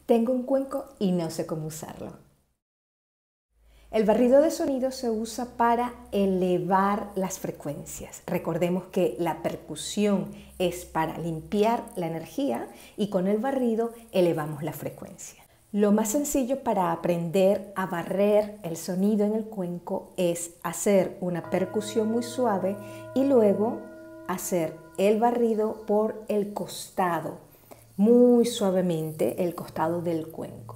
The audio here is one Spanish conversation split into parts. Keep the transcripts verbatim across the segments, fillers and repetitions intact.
Tengo un cuenco y no sé cómo usarlo. El barrido de sonido se usa para elevar las frecuencias. Recordemos que la percusión es para limpiar la energía y con el barrido elevamos la frecuencia. Lo más sencillo para aprender a barrer el sonido en el cuenco es hacer una percusión muy suave y luego hacer el barrido por el costado, muy suavemente el costado del cuenco.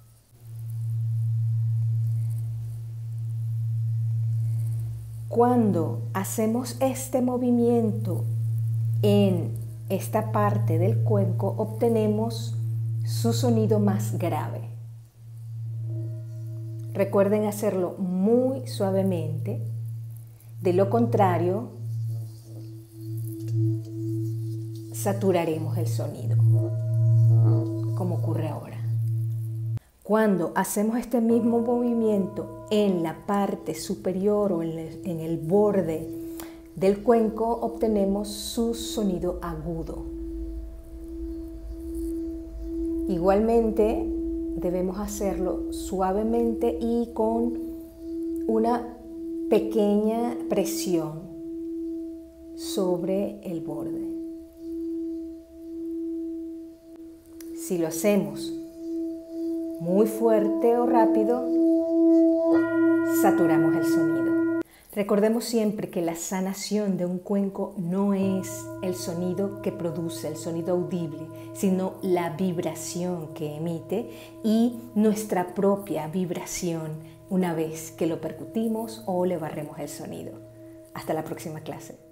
Cuando hacemos este movimiento en esta parte del cuenco, obtenemos su sonido más grave. Recuerden hacerlo muy suavemente, de lo contrario, saturaremos el sonido, como ocurre ahora. Cuando hacemos este mismo movimiento en la parte superior o en el, en el borde del cuenco, obtenemos su sonido agudo. Igualmente, debemos hacerlo suavemente y con una pequeña presión sobre el borde. Si lo hacemos muy fuerte o rápido, saturamos el sonido. Recordemos siempre que la sanación de un cuenco no es el sonido que produce, el sonido audible, sino la vibración que emite y nuestra propia vibración una vez que lo percutimos o le barremos el sonido. Hasta la próxima clase.